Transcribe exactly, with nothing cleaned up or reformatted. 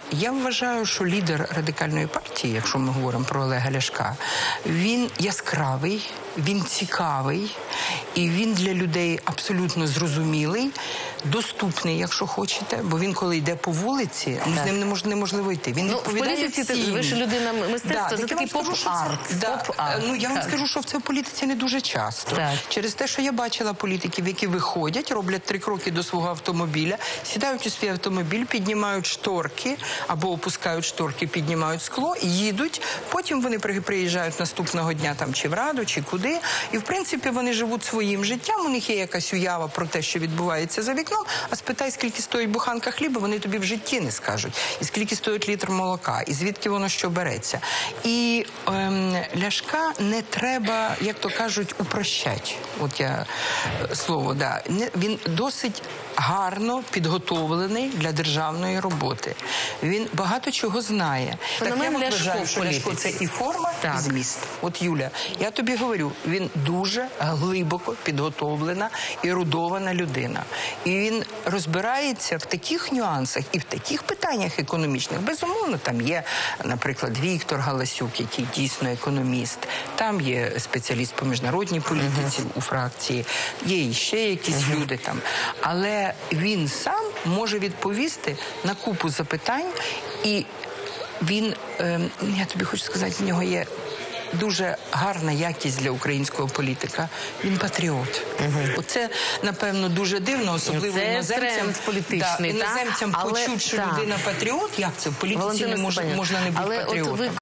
Я вважаю, що лідер Радикальної партії, якщо ми говоримо про Олега Ляшка, він яскравий, він цікавий, і він для людей абсолютно зрозумілий, доступний, якщо хочете, бо він, коли йде по вулиці, ну, з ним не мож, неможливо йти. Він ну, відповідає в політиці всім. ви ж людина мистецтва, Да, це такий поп-арт. Да, поп ну, я вам так. скажу, що в цій політиці не дуже часто. Так. Через те, що я бачила політиків, які виходять, роблять три кроки до свого автомобіля, сідають у свій автомобіль, піднімають шторки, або опускають шторки, піднімають скло, їдуть, потім вони приїжджають наступного дня там чи в Раду, чи куди, і в принципі вони живуть своїм життям, у них є якась уява про те, що відбувається за вікном, а спитай, скільки стоїть буханка хліба, вони тобі в житті не скажуть, і скільки стоїть літр молока, і звідки воно що береться. І ем, Ляшка не треба, як то кажуть, упрощати. От я слово, да. Він досить гарно підготовлений для державної роботи. Він багато чого знає. Так я вважаю, що Ляшко – це і форма, так. і зміст. От, Юля, я тобі говорю, він дуже глибоко підготовлена, ерудована людина. І він розбирається в таких нюансах і в таких питаннях економічних. Безумовно, там є, наприклад, Віктор Галасюк, який дійсно економіст. Там є спеціаліст по міжнародній політиці uh-huh. у фракції. Є ще якісь uh-huh. люди там. Але він сам може відповісти на купу запитань, і він, е, я тобі хочу сказати, в нього є дуже гарна якість для українського політика. Він патріот. Угу. Оце, напевно, дуже дивно, особливо це іноземцям, політичний, да, іноземцям та? почуть, Але, що та. людина патріот. Як це? В політиці не мож, можна не бути Але патріотом.